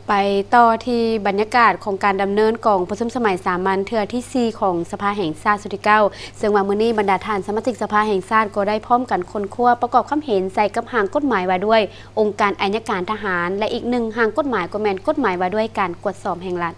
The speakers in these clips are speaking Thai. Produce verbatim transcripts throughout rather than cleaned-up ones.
ไปต่อที่บรรยากาศของการดำเนินกองประชุมสมัยสามัญเทือที่สี่ของสภาแห่งชาติสุดที่เก้าซึ่งวันมื้อนี้บรรดาท่านสมาชิกสภาแห่งชาติก็ได้พร้อมกันค้นคว้าประกอบความเห็นใส่กับหางกฎหมายว่าด้วยองค์การอัยการทหารและอีกหนึ่งหางกฎหมายก็แม่นกฎหมายว่าด้วยการกวดสอบแห่งรัฐ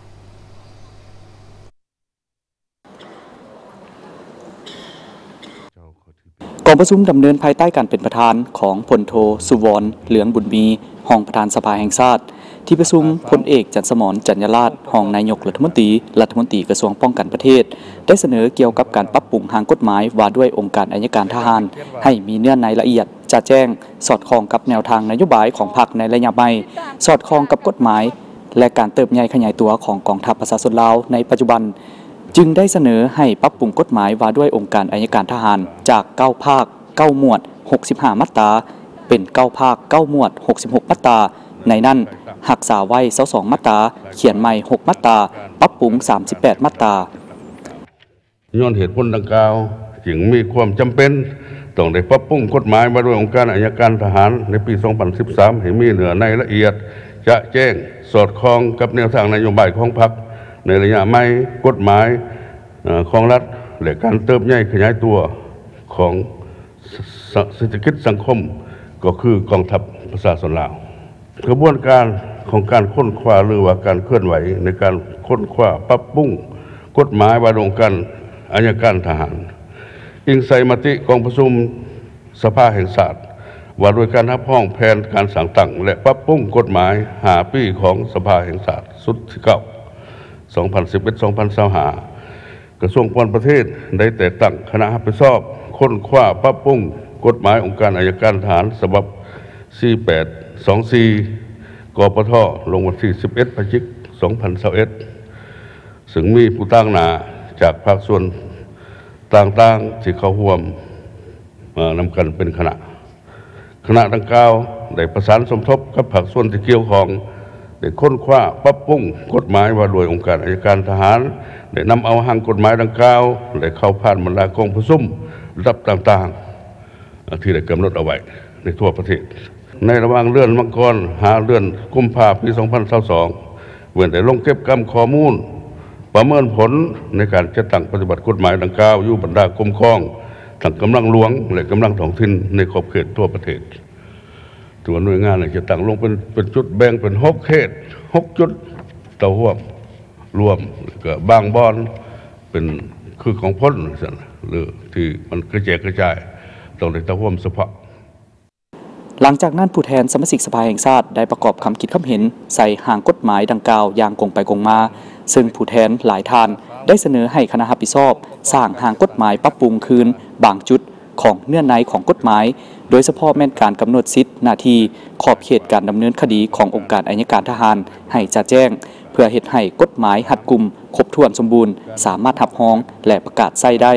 กองประชุมดำเนินภายใต้การเป็นประธานของพลโทสุวรรณเหลืองบุญมีรองประธานสภาแห่งชาติที่ประชุมพลเอกจันทร์สมรจันยราชรองนายกรัฐมนตรีรัฐมนตรีกระทรวงป้องกันประเทศได้เสนอเกี่ยวกับการปรับปรุงทางกฎหมายว่าด้วยองค์การอัยการทหารให้มีเนื้อในละเอียดจะแจ้งสอดคล้องกับแนวทางนโยบายของพรรคในระยะใหม่สอดคล้องกับกฎหมายและการเติบใหญ่ขยายตัวของกองทัพประชาชนลาวในปัจจุบันจึงได้เสนอให้ปรับปรุงกฎหมายว่าด้วยองค์การอัยการทหารจากเก้าภาคเก้าหมวดหกสิบห้ามาตราเป็นเก้าภาคเก้าหมวดหกสิบหกมาตราในนั้นหักษาไว้สองมาตราเขียนใหม่หกมาตราปรับปรุงสามสิบแปดมาตราย้อนเหตุผลดังกล่าวจึงมีความจำเป็นต้องได้ปรับปรุงกฎหมายว่าด้วยองค์การอัยการทหารในปีสองพันสิบสามให้มีเนื้อในละเอียดจะแจ้งสอดคล้องกับแนวทางนโยบายของพรรคในระยะใหม่กฎหมายของรัฐและการเติบใหญ่ขยายตัวของเศรษฐกิจสังคมก็คือกองทัพประชาชนลาวกระบวนการของการค้นคว้าหรือว่าการเคลื่อนไหวในการค้นคว้าปรับปรุงกฎหมายว่าด้วยองค์การอัยการทหารอิงใส่มติกองประชุมสภาแห่งชาติว่าด้วยการรับรองแผนการสั่งตั้งและปรับปรุงกฎหมายหาปีของสภาแห่งชาติสุดที่เก้าสองพันสิบเอ็ด สองพันยี่สิบห้ากระทรวงการประเทศได้แต่ตั้งคณะรับผิดชอบค้นคว้าปรับปรุงกฎหมายองค์การอัยการทหารฉบับสี่แปดสองสี่กปทลงวันที่สิบเอ็ดพฤศจิกายนสองพันยี่สิบเอ็ดซึ่งมีผู้ตั้งหน้าจากภาคส่วนต่างๆที่เข้าร่วมมานำกันเป็นคณะคณะดังกล่าวได้ประสานสมทบกับภาคส่วนที่เกี่ยวข้องได้ค้นคว้าปรับปรุงกฎหมายว่าโดยองค์การอัยการทหารได้นำเอาหางกฎหมายดังกล่าวได้เข้าผ่านบรรดากองประชุมระดับต่างๆที่ได้กำหนดเอาไว้ในทั่วประเทศในระหว่างเลื่อนมังกรหาเลื่อนกุมภาพันธ์ปีสองพันยี่สิบสองเว้นแต่ลงเก็บกำข้อมูลประเมินผลในการจัดตั้งปฏิบัติกฎหมายดังกล่าวอยู่บรรดากรมกองทั้งกำลังหลวงและกำลังท้องถิ่นในขอบเขตทั่วประเทศตัวหน่วยงานจะตั้งลงเป็นเป็นจุดแบ่งเป็นหกเขตหกจุดเต่าห่วมรวมก็บางบอนเป็นคือของพ้นหรือที่มันกระจายกระจายต้องได้เต่าห่วมเฉพาะหลังจากนั้นผู้แทนสมาชิกสภาแห่งชาติได้ประกอบคำคิดคำเห็นใส่หางกฎหมายดังกล่าวอย่างกงไปกงมาซึ่งผู้แทนหลายท่านได้เสนอให้คณะรับผิดชอบสร้างหางกฎหมายปรับปรุงคืนบางจุดของเนื้อในของกฎหมายโดยเฉพาะแม่นการกำหนดสิทธิหน้าที่ขอบเขตการดำเนินคดีขององค์การอัยการทหารให้ชัดแจ้งเพื่อเฮ็ดให้กฎหมายหัดกุมครบถ้วนสมบูรณ์สามารถทับฮ้องและประกาศใช้ได้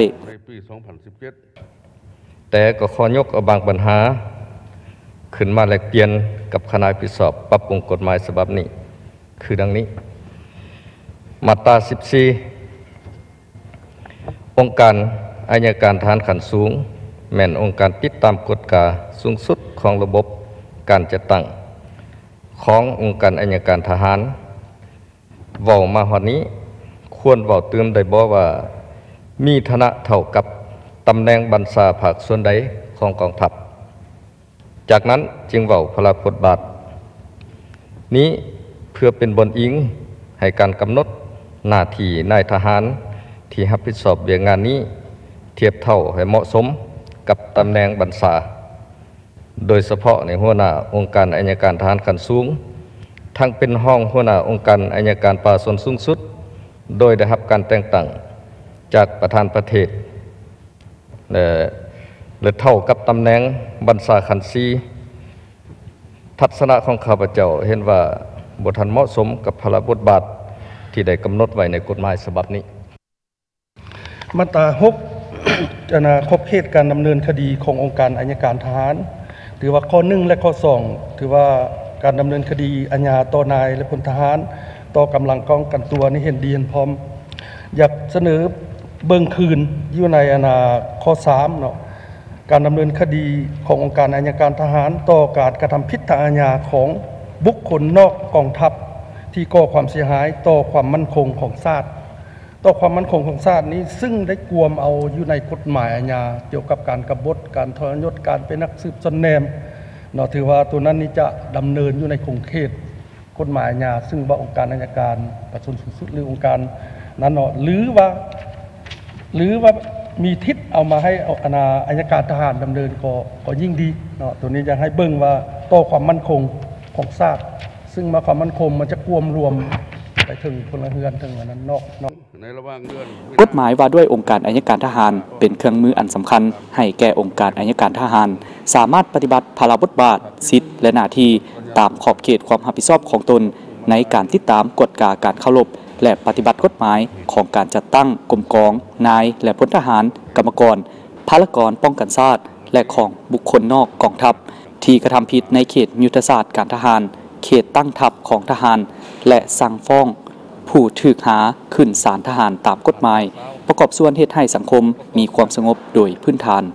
แต่ก็ขอยกเอาบางปัญหาขึ้นมาแลกเปลี่ยนกับคณะรับผิดชอบปรับปรุงกฎหมายฉบับนี้คือดังนี้มาตราสิบสี่องค์การอัยการทหารขั้นสูงแม่นองค์การติดตามกฎกาสูงสุดของระบบการจัดตั้งขององค์การอัยการทหารเว้ามาฮอดนี้ควรเว้าเติมได้บ่ว่ามีฐานะเท่ากับตำแหน่งบัญชาภาคส่วนใดของกองทัพจากนั้นจึงเว้าพระบทบาทนี้เพื่อเป็นบนอิงให้การกำหนดหน้าที่นายทหารที่รับผิดชอบเวียงงานนี้เทียบเท่าให้เหมาะสมกับตำแหน่งบัญชาโดยเฉพาะในหัวหน้าองค์การอัยการทหารขั้นสูงทั้งเป็นห้องหัวหน้าองค์การอัยการประชาชนสูงสุดโดยได้รับการแต่งตั้งจากประธานประเทศหรือเท่ากับตำแหน่งบัญชาขันซีทัศนะของข้าพเจ้าเห็นว่าบททันเหมาะสมกับพระบทบาทที่ได้กำหนดไว้ในกฎหมายฉบับนี้มาตราหกอนาคตเขตการดำเนินคดีขององค์การอัยการทหารถือว่าข้อหนึ่งและข้อสองถือว่าการดำเนินคดีอาญาต่อนายและพลทหารต่อกำลังป้องกันตัวนี่เห็นดีเห็นพร้อมอยากเสนอเบิ่งคืนอยู่ในอนาข้อสามเนาะการดำเนินคดีขององค์การอัยการทหารต่อการกระทำผิดทางอาญาของบุคคลนอกกองทัพที่ก่อความเสียหายต่อความมั่นคงของชาติต่อความมั่นคงของชาตินี้ซึ่งได้กวมเอาอยู่ในกฎหมายอาญาเกี่ยวกับการกบฏการทรยศการเป็นนักสืบซ่อนแนมเนาะถือว่าตัวนั้นนี่จะดำเนินอยู่ในขงเขตกฎหมายอาญาซึ่งว่าองค์การอัยการประชาชนสูงสุดหรือองค์การนั้นเนาะหรือว่าหรือว่ามีทิศเอามาให้อนาอัยการทหารดำเนินก็ก็ยิ่งดีเนาะตัวนี้ยังให้เบิ่งว่าต่อความมั่นคงของชาติซึ่งมาความมั่นคงมันจะกวมรวมไปถึงพลเรือนถึงอันนั้นนอกนอกในระหว่างเดือนกฎหมายว่าด้วยองค์การอัยการทหารเป็นเครื่องมืออันสำคัญให้แก่องค์การอัยการทหารสามารถปฏิบัติภาระบทบาทสิทธิและหน้าที่ตามขอบเขตความรับผิดชอบของตนในการติดตามกฎกาการเคารพและปฏิบัติกฎหมายของการจัดตั้งกรมกองนายและพลทหารกรรมกรภารกรป้องกันชาติและของบุคคลนอกกองทัพที่กระทำผิดในเขตยุทธศาสตร์การทหารเขตตั้งทัพของทหารและสั่งฟ้องผู้ถูกหาขึ้นศาลทหารตามกฎหมายประกอบส่วนเฮ็ดให้สังคมมีความสงบโดยพื้นฐาน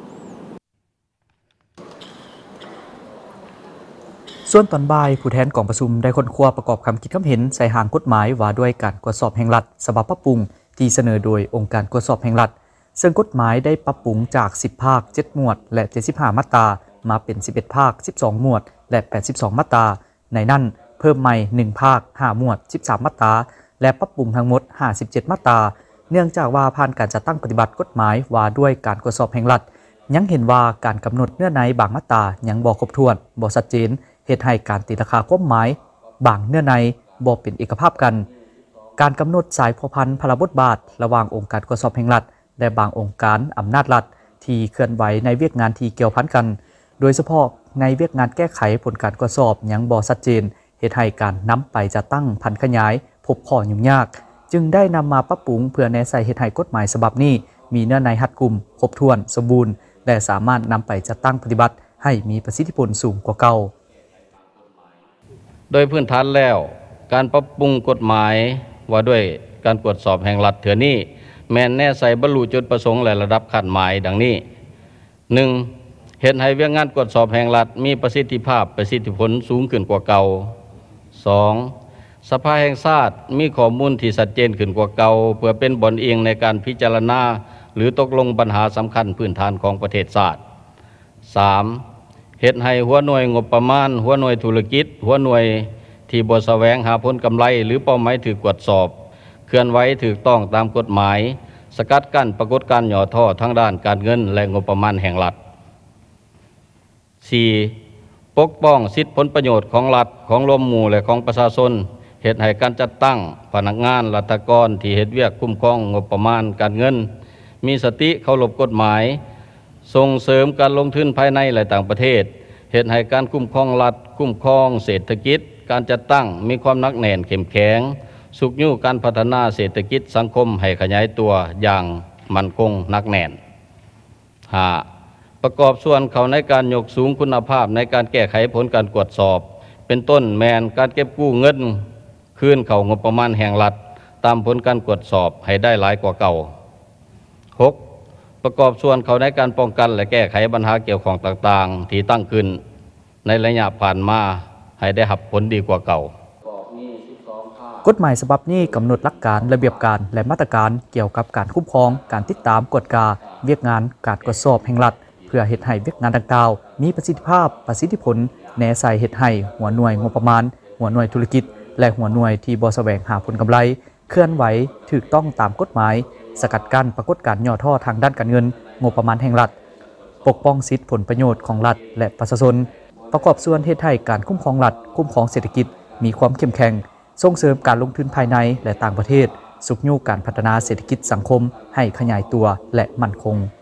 ส่วนตอนบ่ายผู้แทนกองประชุมได้ค้นคว้าประกอบคำคิดคำเห็นใส่หางกฎหมายว่าด้วยการตรวจสอบแห่งรัฐฉบับปรับปรุงที่เสนอโดยองค์การตรวจสอบแห่งรัฐซึ่งกฎหมายได้ปรับปรุงจากสิบภาคเจ็ดหมวดและเจ็ดสิบห้ามาตรามาเป็นสิบเอ็ดภาคสิบสองหมวดและแปดสิบสองมาตราในนั้นเพิ่มใหม่หนึ่งภาคห้าหมวดสิบสามมาตราและปรับปรุงทั้งหมดห้าสิบเจ็ดมาตราเนื่องจากว่าผ่านการจัดตั้งปฏิบัติกฎหมายว่าด้วยการตรวจสอบแห่งรัฐยังเห็นว่าการกำหนดเนื้อในบางมาตรายังบ่ครบถ้วนบ่ชัดเจนเหตุให้การตีราคาความหมายบางเนื้อในบ่เป็นเอกภาพกันการกำหนดสายพัวพันพลบทบาทระหว่างองค์การตรวจสอบแห่งรัฐและบางองค์การอำนาจรัฐที่เคลื่อนไหวในเวียกงานที่เกี่ยวพันกันโดยเฉพาะในเวียกงานแก้ไขผลการตรวจสอบยังบ่ชัดเจนเหตุให้การนำไปจัดตั้งพันขยายพบข้อยุ่งยากจึงได้นำมาปรับปรุงเพื่อแนใส่เหตุให้กฎหมายฉบับนี้มีเนื้อในรัดกุมครบถ้วนสมบูรณ์และสามารถนำไปจัดตั้งปฏิบัติให้มีประสิทธิผลสูงกว่าเก่าโดยพื้นฐานแล้วการปรับปรุงกฎหมายว่าด้วยการตรวจสอบแห่งรัฐเถื่อนี้แม้นแน่ใส่บรรลุจุดประสงค์และระดับขั้นหมายดังนี้ หนึ่ง เฮ็ดให้เวียกงานตรวจสอบแห่งรัฐมีประสิทธิภาพประสิทธิผลสูงขึ้นกว่าเก่า สอง สภาแห่งชาติมีข้อมูลที่ชัดเจนขึ้นกว่าเก่าเพื่อเป็นบ่อนเองในการพิจารณาหรือตกลงปัญหาสำคัญพื้นฐานของประเทศชาติ สาม เฮ็ดให้หัวหน่วยงบประมาณหัวหน่วยธุรกิจหัวหน่วยที่บ่แสวงหาผลกำไรหรือเป้าหมายถูกตรวจสอบเคลื่อนไหวถูกต้องตามกฎหมายสกัดกั้นปรากฏการณ์หย่อท่อทั้งด้านการเงินและงบประมาณแห่งรัฐ สี่ ปกป้องสิทธิผลประโยชน์ของรัฐของรวมหมู่และของประชาชนเฮ็ดให้การจัดตั้งพนักงานรัฐกรที่เฮ็ดเวียกคุ้มครองงบประมาณการเงินมีสติเคารพกฎหมายส่งเสริมการลงทุนภายในและต่างประเทศเฮ็ดให้การคุ้มครองรัฐคุ้มครองเศรษฐกิจการจัดตั้งมีความหนักแน่นเข้มแข็งสุขยู่การพัฒนาเศรษฐกิจสังคมให้ขยายตัวอย่างมั่นคงหนักแน่น ห้า ประกอบส่วนเขาในการยกสูงคุณภาพในการแก้ไขผลการตรวจสอบเป็นต้นแมนการเก็บกู้เงินคืนเข้างบประมาณแห่งรัฐตามผลการตรวจสอบให้ได้หลายกว่าเก่า หก ประกอบส่วนเขาในการป้องกันและแก้ไขปัญหาเกี่ยวข้องต่างๆที่ตั้งขึ้นในระยะผ่านมาให้ได้รับผลดีกว่าเก่ากฎหมายฉบับนี้กำหนดหลักการระเบียบการและมาตรการเกี่ยวกับการคุ้มครองการติดตามกฎกาเวียกงานการตรวจสอบแห่งรัฐเพื่อเฮ็ดให้เวียกงานดังกล่าวมีประสิทธิภาพประสิทธิผลแนใส่เฮ็ดให้หัวหน่วยงบประมาณหัวหน่วยธุรกิจและหัวหน่วยที่บ่แสวงหาผลกำไรเคลื่อนไหวถูกต้องตามกฎหมายสกัดกั้นปรากฏการณ์ย่อท่อทางด้านการเงินงบประมาณแห่งรัฐปกป้องสิทธิผลประโยชน์ของรัฐและประชาชนประกอบส่วนเฮ็ดให้การคุ้มครองรัฐคุ้มครองเศรษฐกิจมีความเข้มแข็งส่งเสริมการลงทุนภายในและต่างประเทศสุขยู่การพัฒนาเศรษฐกิจสังคมให้ขยายตัวและมั่นคง